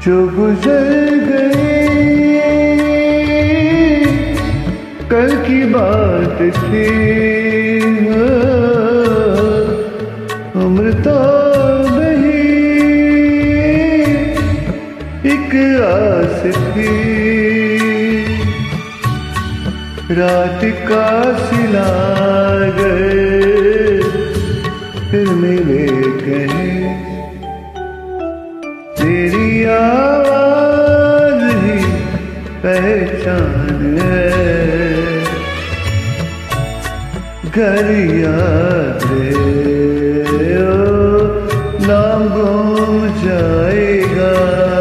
जो गुजर गई कल की बात थी। उम्र तो नहीं एक आस थी। रात का सिला गए फिर मिले कहीं। तेरी आवाज ही पहचान है। घर याद है ओ नाम गुम जाएगा।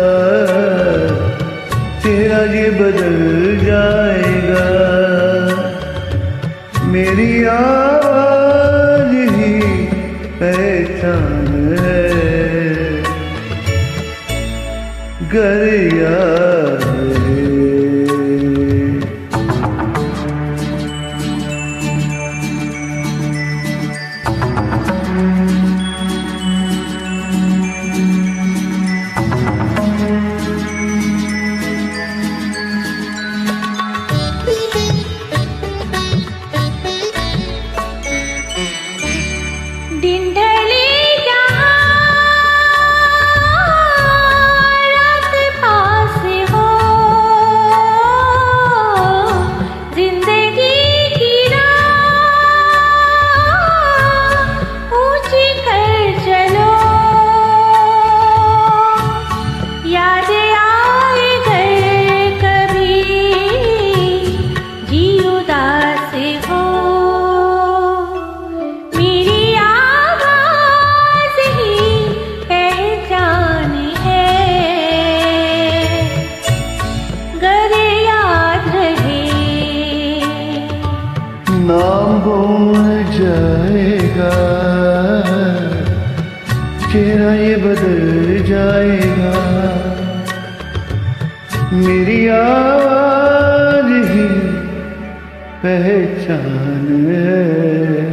तेरा ये बदल जाएगा। मेरी आवाज ही पहचान है। घर याद है। नाम भूल जाएगा। चेहरा ये बदल जाएगा। मेरी आवाज ही पहचान है।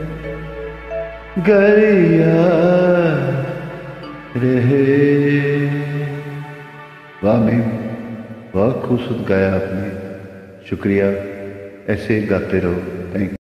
घर याद रहे। वाह मीम, बहुत खूबसूरत गाया आपने। शुक्रिया, ऐसे गाते रहो। Thank you.